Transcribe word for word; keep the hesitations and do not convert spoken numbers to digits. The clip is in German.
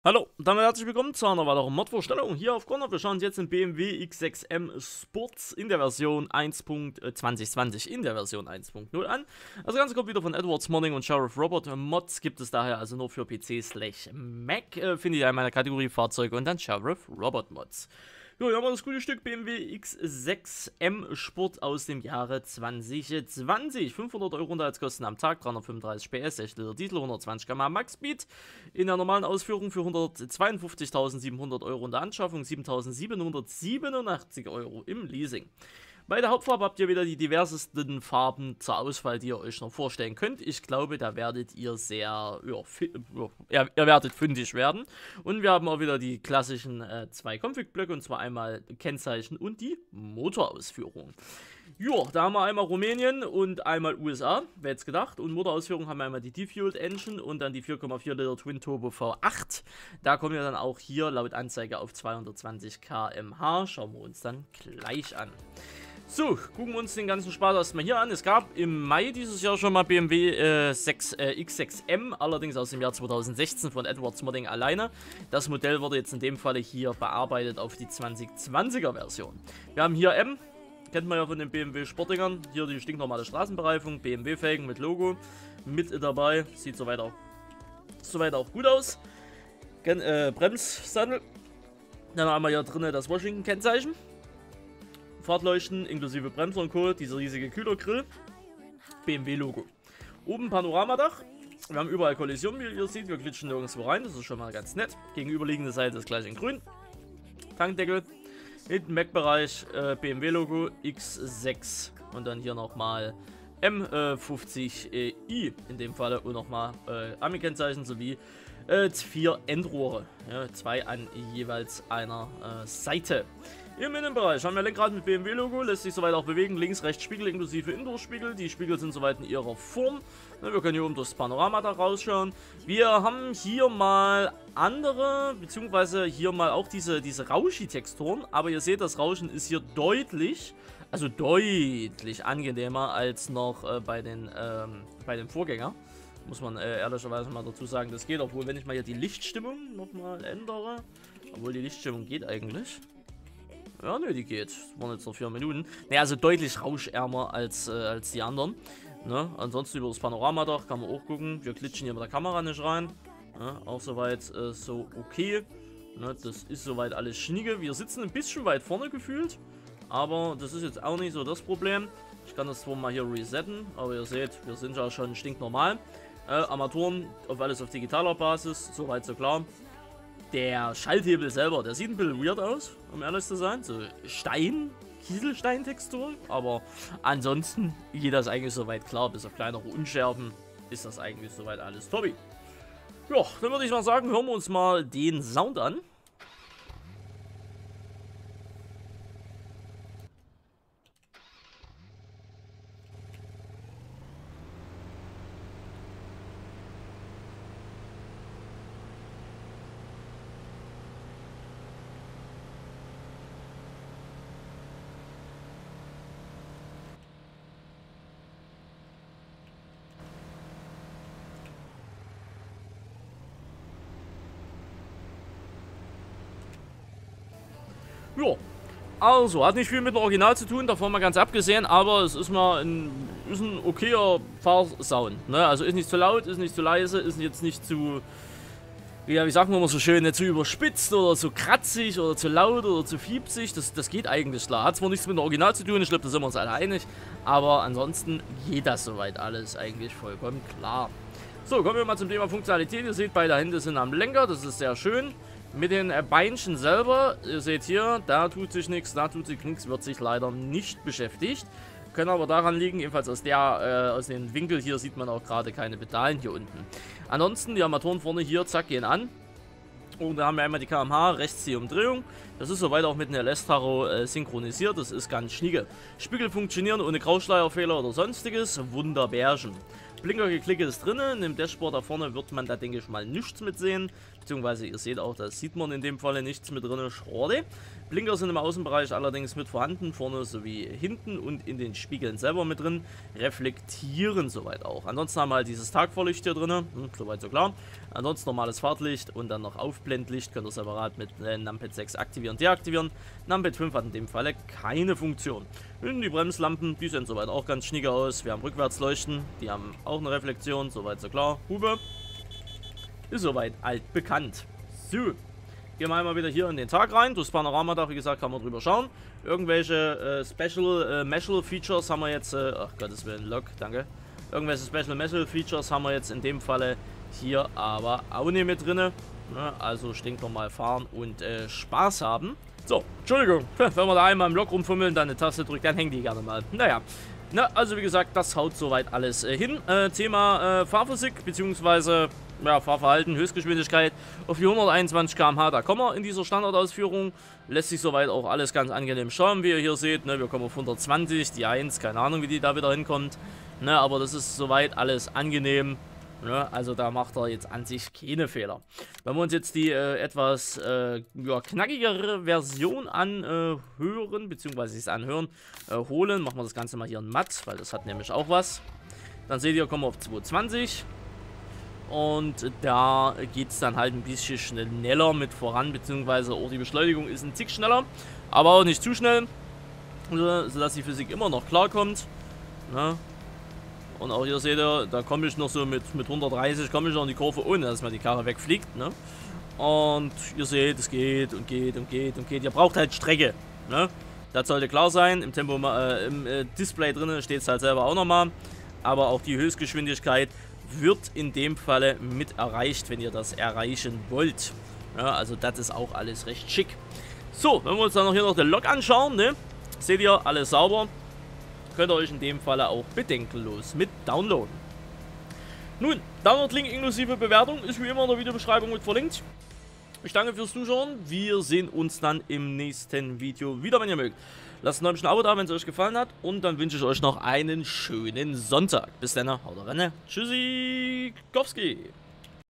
Hallo, damit herzlich willkommen zu einer weiteren Mod-Vorstellung hier auf Corner. Wir schauen uns jetzt den B M W X sechs M Sports in der Version eins Punkt zwanzig zwanzig in der Version eins Punkt null an. Das Ganze kommt wieder von Edwards Modding und Sheriff Robot. Mods gibt es daher also nur für P C slash Mac. Äh, Finde ich in meiner Kategorie Fahrzeuge und dann Sheriff Robot Mods. Jo, hier haben wir das gute Stück B M W X sechs M Sport aus dem Jahre zwanzig zwanzig. fünfhundert Euro Unterhaltskosten am Tag, dreihundertfünfunddreißig P S, sechs Liter Diesel, hundertzwanzig Kilometer pro Stunde Max Speed. In der normalen Ausführung für hundertzweiundfünfzigtausendsiebenhundert Euro in der Anschaffung, siebentausendsiebenhundertsiebenundachtzig Euro im Leasing. Bei der Hauptfarbe habt ihr wieder die diversesten Farben zur Auswahl, die ihr euch noch vorstellen könnt. Ich glaube, da werdet ihr sehr, ja, ja ihr werdet fündig werden. Und wir haben auch wieder die klassischen äh, zwei Config-Blöcke, und zwar einmal Kennzeichen und die Motorausführung. Jo, da haben wir einmal Rumänien und einmal U S A, wer hätte es gedacht. Und Motorausführung haben wir einmal die Defueled Engine und dann die vier Komma vier Liter Twin Turbo V acht. Da kommen wir dann auch hier laut Anzeige auf zweihundertzwanzig Kilometer pro Stunde. Schauen wir uns dann gleich an. So, gucken wir uns den ganzen Spaß erstmal hier an. Es gab im Mai dieses Jahr schon mal B M W äh, sechs, äh, X sechs M, allerdings aus dem Jahr zweitausendsechzehn von Edwards Modding alleine. Das Modell wurde jetzt in dem Falle hier bearbeitet auf die zwanzig zwanziger Version. Wir haben hier M, kennt man ja von den B M W Sportdingern. Hier die stinknormale Straßenbereifung, B M W-Felgen mit Logo mit dabei. Sieht soweit auch, soweit auch gut aus. Gen äh, Bremssattel. Dann haben wir hier drinnen das Washington-Kennzeichen. Fahrtleuchten inklusive Bremser und Co., dieser riesige Kühlergrill, B M W-Logo. Oben Panoramadach, wir haben überall Kollisionen, wie ihr seht, wir glitschen nirgendwo rein, das ist schon mal ganz nett. Gegenüberliegende Seite ist gleich in grün. Tankdeckel, hinten Mac-Bereich, äh, B M W-Logo, X sechs und dann hier nochmal M fünfzig i in dem Falle und nochmal äh, Ami-Kennzeichen sowie äh, vier Endrohre, ja, zwei an jeweils einer äh, Seite. Im Innenbereich haben wir Lenkrad mit B M W-Logo, lässt sich soweit auch bewegen, links, rechts Spiegel inklusive Indoor-Spiegel. Die Spiegel sind soweit in ihrer Form. Wir können hier oben das Panorama da rausschauen. Wir haben hier mal andere, beziehungsweise hier mal auch diese, diese Rauschi-Texturen. Aber ihr seht, das Rauschen ist hier deutlich, also deutlich angenehmer als noch äh, bei, den, ähm, bei dem Vorgänger. Muss man äh, ehrlicherweise mal dazu sagen, das geht. Obwohl, wenn ich mal hier die Lichtstimmung nochmal ändere, obwohl die Lichtstimmung geht eigentlich. Ja, ne, die geht. Das waren jetzt noch vier Minuten. Ne, also deutlich rauschärmer als, äh, als die anderen. Ne? Ansonsten über das Panoramadach kann man auch gucken. Wir glitschen hier mit der Kamera nicht rein. Ne? Auch soweit äh, so okay. Ne? Das ist soweit alles schnieke. Wir sitzen ein bisschen weit vorne gefühlt. Aber das ist jetzt auch nicht so das Problem. Ich kann das zwar mal hier resetten. Aber ihr seht, wir sind ja schon stinknormal. Äh, Armaturen auf alles auf digitaler Basis. Soweit so klar. Der Schalthebel selber, der sieht ein bisschen weird aus, um ehrlich zu sein. So Stein, Kieselsteintextur. Aber ansonsten geht das eigentlich soweit klar. Bis auf kleinere Unschärfen ist das eigentlich soweit alles Tobi. Ja, dann würde ich mal sagen, hören wir uns mal den Sound an. Ja, also, hat nicht viel mit dem Original zu tun, davon mal ganz abgesehen, aber es ist mal ein, ist ein okayer Fahrsound, ne? Also ist nicht zu laut, ist nicht zu leise, ist jetzt nicht zu, ja, wie sagen wir mal so schön, nicht zu überspitzt oder zu kratzig oder zu laut oder zu fiepsig, das, das geht eigentlich klar. Hat zwar nichts mit dem Original zu tun, ich glaube, da sind wir uns alle einig, aber ansonsten geht das soweit alles eigentlich vollkommen klar. So, kommen wir mal zum Thema Funktionalität. Ihr seht, beide Hände sind am Lenker, das ist sehr schön. Mit den Beinchen selber, ihr seht hier, da tut sich nichts, da tut sich nichts, wird sich leider nicht beschäftigt. Können aber daran liegen, jedenfalls aus der, äh, aus dem Winkel hier sieht man auch gerade keine Pedalen hier unten. Ansonsten, die Armaturen vorne hier, zack, gehen an. Und da haben wir einmal die K M H, rechts die Umdrehung. Das ist soweit auch mit dem L S-Tacho äh, synchronisiert, das ist ganz schnieke. Spiegel funktionieren ohne Grauschleierfehler oder sonstiges, wunderbärchen. Blinkergeklicke ist drin, im Dashboard da vorne wird man da denke ich mal nichts mit sehen. beziehungsweise ihr seht auch, da sieht man in dem Falle nichts mit drin. Schade. Blinker sind im Außenbereich allerdings mit vorhanden, vorne sowie hinten und in den Spiegeln selber mit drin. Reflektieren soweit auch. Ansonsten haben wir halt dieses Tagvorlicht hier drin, hm, soweit so klar. Ansonsten normales Fahrtlicht und dann noch Aufblendlicht, könnt ihr separat mit äh, Numpad sechs aktivieren, deaktivieren. Numpad fünf hat in dem Falle keine Funktion. Und die Bremslampen, die sehen soweit auch ganz schnieke aus. Wir haben Rückwärtsleuchten, die haben auch eine Reflexion, soweit so klar. Hupe ist soweit altbekannt. So. Gehen wir einmal wieder hier in den Tag rein. Durchs Panoramadach, wie gesagt, kann man drüber schauen. Irgendwelche äh, Special äh, Metal Features haben wir jetzt. Äh, ach Gottes Willen, Lock, danke. Irgendwelche Special Metal Features haben wir jetzt in dem Falle hier aber auch nicht mit drin. Ne? Also stinknormal fahren und äh, Spaß haben. So, Entschuldigung, wenn wir da einmal im Lock rumfummeln, dann eine Taste drückt, dann hängen die gerne mal. Naja. Na, also wie gesagt, das haut soweit alles äh, hin. Äh, Thema äh, Fahrphysik bzw. Ja, Fahrverhalten, Höchstgeschwindigkeit auf die hunderteinundzwanzig Kilometer pro Stunde. Da kommen wir in dieser Standardausführung. Lässt sich soweit auch alles ganz angenehm schauen, wie ihr hier seht. Ne, wir kommen auf hundertzwanzig, die eins, keine Ahnung, wie die da wieder hinkommt. Ne, aber das ist soweit alles angenehm. Ne, also da macht er jetzt an sich keine Fehler. Wenn wir uns jetzt die äh, etwas äh, ja, knackigere Version anhören, äh, beziehungsweise es anhören, äh, holen, machen wir das Ganze mal hier in matt, weil das hat nämlich auch was. Dann seht ihr, kommen wir auf zweihundertzwanzig. Und da geht es dann halt ein bisschen schneller mit voran, beziehungsweise auch die Beschleunigung ist ein Tick schneller, aber auch nicht zu schnell, sodass die Physik immer noch klar kommt. Ne? Und auch hier seht ihr, da komme ich noch so mit, mit hundertdreißig, komme ich noch in die Kurve, ohne dass mir die Karre wegfliegt. Ne? Und ihr seht, es geht und geht und geht und geht. Ihr braucht halt Strecke. Ne? Das sollte klar sein. Im Tempo, äh, im äh, Display drin steht es halt selber auch nochmal. Aber auch die Höchstgeschwindigkeit wird in dem Falle mit erreicht, wenn ihr das erreichen wollt. Ja, also das ist auch alles recht schick. So, wenn wir uns dann noch hier noch den Log anschauen, ne? Seht ihr, alles sauber. Könnt ihr euch in dem Falle auch bedenkenlos mit downloaden. Nun, Download-Link inklusive Bewertung ist wie immer in der Videobeschreibung mit verlinkt. Ich danke fürs Zuschauen. Wir sehen uns dann im nächsten Video wieder, wenn ihr mögt. Lasst ein Abo da, wenn es euch gefallen hat. Und dann wünsche ich euch noch einen schönen Sonntag. Bis dann, haut rein. Tschüssi, Kowski.